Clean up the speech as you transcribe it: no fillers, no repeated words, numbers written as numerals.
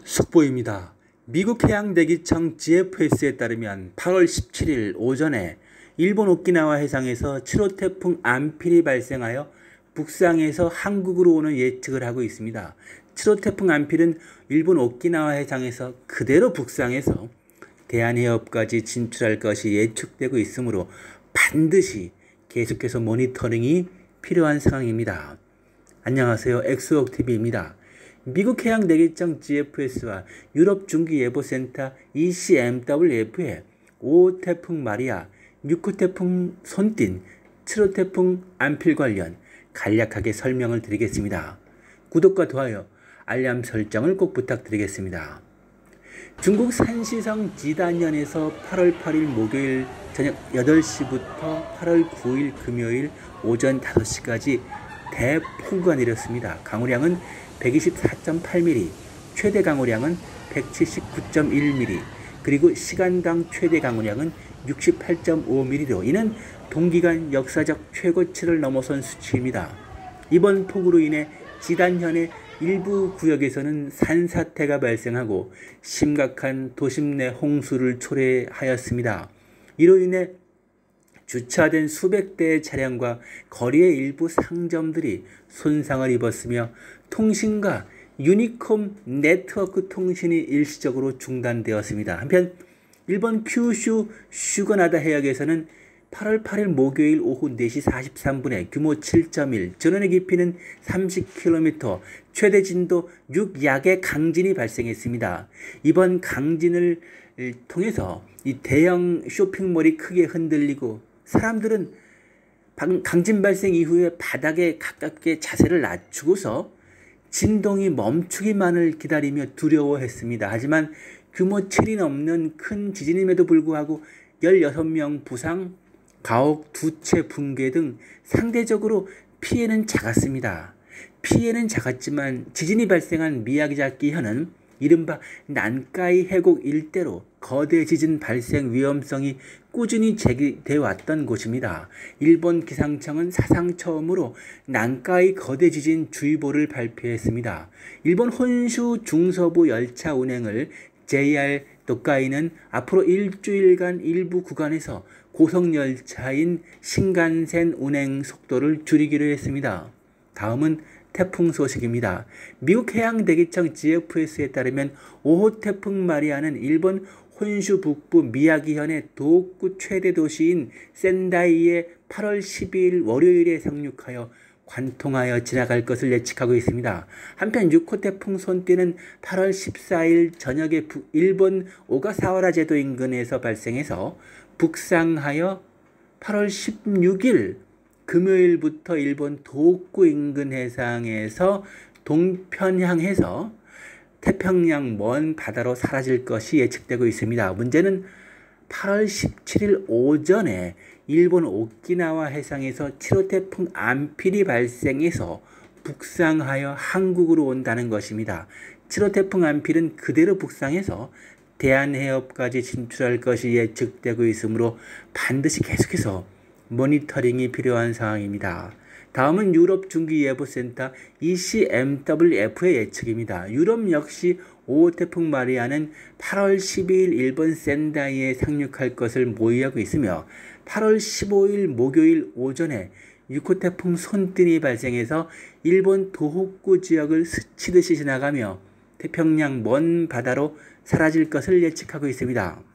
속보입니다. 미국 해양대기청 GFS에 따르면 8월 17일 오전에 일본 오키나와 해상에서 7호 태풍 안필이 발생하여 북상해서 한국으로 오는 예측을 하고 있습니다. 7호 태풍 안필은 일본 오키나와 해상에서 그대로 북상해서 대한해협까지 진출할 것이 예측되고 있으므로 반드시 계속해서 모니터링이 필요한 상황입니다. 안녕하세요. 엑소옥TV입니다. 미국 해양대기청 GFS와 유럽중기예보센터 ECMWF의 5호 태풍 마리아, 6호 태풍 손띤, 7호 태풍 안필 관련 간략하게 설명을 드리겠습니다. 구독과 좋아요, 알람 설정을 꼭 부탁드리겠습니다. 중국 산시성 지단현에서 8월 8일 목요일 저녁 8시부터 8월 9일 금요일 오전 5시까지 대폭우가 내렸습니다. 강우량은 124.8mm, 최대 강우량은 179.1mm, 그리고 시간당 최대 강우량은 68.5mm로 이는 동기간 역사적 최고치를 넘어선 수치입니다. 이번 폭우로 인해 지단현의 일부 구역에서는 산사태가 발생하고 심각한 도심 내 홍수를 초래하였습니다. 이로 인해 주차된 수백 대의 차량과 거리의 일부 상점들이 손상을 입었으며 통신과 유니콤 네트워크 통신이 일시적으로 중단되었습니다. 한편 일본 큐슈 슈가나다 해역에서는 8월 8일 목요일 오후 4시 43분에 규모 7.1, 전원의 깊이는 30km, 최대 진도 6약의 강진이 발생했습니다. 이번 강진을 통해서 이 대형 쇼핑몰이 크게 흔들리고 사람들은 강진 발생 이후에 바닥에 가깝게 자세를 낮추고서 진동이 멈추기만을 기다리며 두려워했습니다. 하지만 규모 7이 넘는 큰 지진임에도 불구하고 16명 부상, 가옥 2채 붕괴 등 상대적으로 피해는 작았습니다. 피해는 작았지만 지진이 발생한 미야자키현은 이른바 난카이 해곡 일대로 거대 지진 발생 위험성이 꾸준히 제기되어 왔던 곳입니다. 일본 기상청은 사상 처음으로 난카이 거대 지진 주의보를 발표했습니다. 일본 혼슈 중서부 열차 운행을 JR 도카이는 앞으로 일주일간 일부 구간에서 고속열차인 신간센 운행 속도를 줄이기로 했습니다. 다음은 태풍 소식입니다. 미국 해양대기청 GFS에 따르면 5호 태풍 마리아는 일본 혼슈 북부 미야기현의 도호쿠 최대 도시인 센다이에 8월 12일 월요일에 상륙하여 관통하여 지나갈 것을 예측하고 있습니다. 한편 6호 태풍 손띠는 8월 14일 저녁에 일본 오가사와라 제도 인근에서 발생해서 북상하여 8월 16일 금요일부터 일본 도호쿠 인근 해상에서 동편향해서 태평양 먼 바다로 사라질 것이 예측되고 있습니다. 문제는 8월 17일 오전에 일본 오키나와 해상에서 7호 태풍 안필이 발생해서 북상하여 한국으로 온다는 것입니다. 7호 태풍 안필은 그대로 북상해서 대한해협까지 진출할 것이 예측되고 있으므로 반드시 계속해서 모니터링이 필요한 상황입니다. 다음은 유럽중기예보센터 ECMWF의 예측입니다. 유럽 역시 5호 태풍 마리아는 8월 12일 일본 센다이에 상륙할 것을 모의하고 있으며 8월 15일 목요일 오전에 6호 태풍 손띤이 발생해서 일본 도호쿠 지역을 스치듯이 지나가며 태평양 먼 바다로 사라질 것을 예측하고 있습니다.